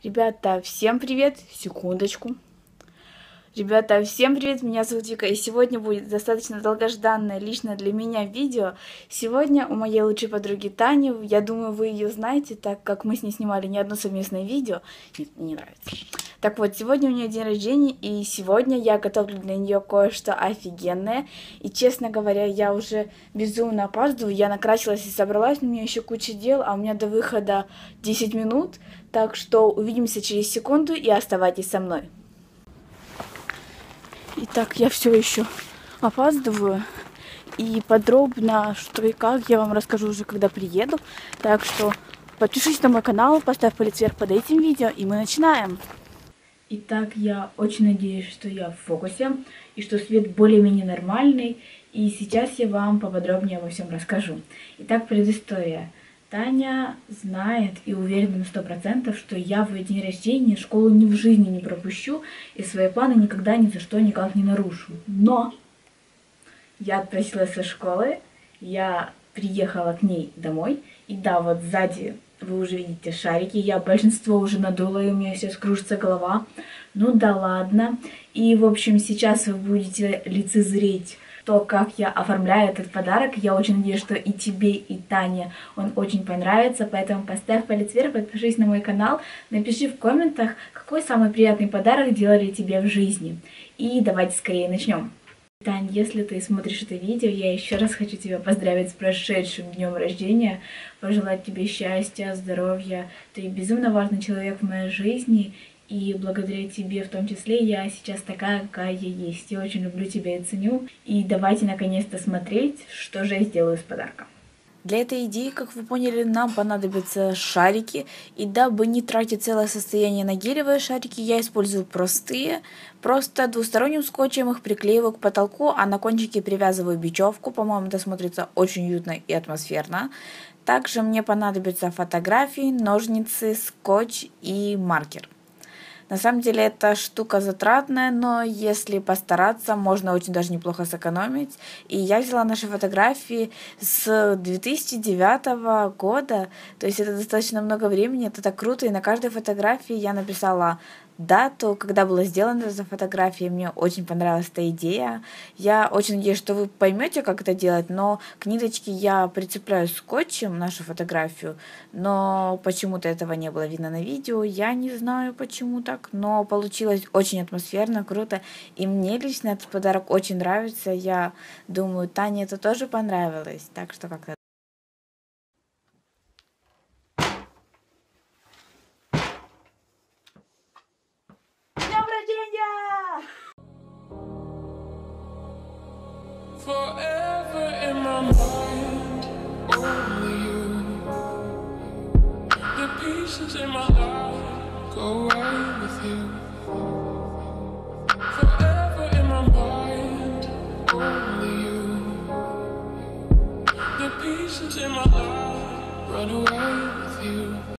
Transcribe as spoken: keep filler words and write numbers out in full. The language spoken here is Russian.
Ребята, всем привет! Секундочку. Ребята, всем привет! Меня зовут Вика, и сегодня будет достаточно долгожданное лично для меня видео. Сегодня у моей лучшей подруги Тани, я думаю, вы ее знаете, так как мы с ней снимали не одно совместное видео. Нет, мне не нравится. Так вот, сегодня у нее день рождения, и сегодня я готовлю для нее кое-что офигенное. И, честно говоря, я уже безумно опаздываю. Я накрасилась и собралась, но у меня еще куча дел, а у меня до выхода десять минут. Так что увидимся через секунду и оставайтесь со мной. Итак, я все еще опаздываю. И подробно, что и как, я вам расскажу уже, когда приеду. Так что подпишись на мой канал, поставь палец вверх под этим видео, и мы начинаем. Итак, я очень надеюсь, что я в фокусе, и что свет более-менее нормальный. И сейчас я вам поподробнее обо всем расскажу. Итак, предыстория. Таня знает и уверена на сто процентов, что я в ее день рождения школу ни в жизни не пропущу, и свои планы никогда ни за что никак не нарушу. Но я отпросилась со школы, я приехала к ней домой, и да, вот сзади вы уже видите шарики, я большинство уже надула, и у меня сейчас кружится голова. Ну да ладно. И, в общем, сейчас вы будете лицезреть то, как я оформляю этот подарок. Я очень надеюсь, что и тебе, и Тане он очень понравится, поэтому поставь палец вверх, подпишись на мой канал, напиши в комментах, какой самый приятный подарок делали тебе в жизни. И давайте скорее начнем. Тань, если ты смотришь это видео, я еще раз хочу тебя поздравить с прошедшим днем рождения, пожелать тебе счастья, здоровья. Ты безумно важный человек в моей жизни, и благодаря тебе в том числе я сейчас такая, какая я есть. Я очень люблю тебя и ценю. И давайте наконец-то смотреть, что же я сделаю с подарком. Для этой идеи, как вы поняли, нам понадобятся шарики. И дабы не тратить целое состояние на гелевые шарики, я использую простые. Просто двусторонним скотчем их приклеиваю к потолку, а на кончике привязываю бечевку. По-моему, это смотрится очень уютно и атмосферно. Также мне понадобятся фотографии, ножницы, скотч и маркер. На самом деле эта штука затратная, но если постараться, можно очень даже неплохо сэкономить. И я взяла наши фотографии с две тысячи девятого года, то есть это достаточно много времени, это так круто. И на каждой фотографии я написала дату, когда была сделана эта фотография. Мне очень понравилась эта идея. Я очень надеюсь, что вы поймете, как это делать, но к ниточке я прицепляю скотчем нашу фотографию, но почему-то этого не было видно на видео. Я не знаю, почему так, но получилось очень атмосферно, круто. И мне лично этот подарок очень нравится. Я думаю, Тане это тоже понравилось. Так что как-то Forever in my mind, only you. The pieces in my life go away with you. Forever in my mind, only you. The pieces in my life run away with you.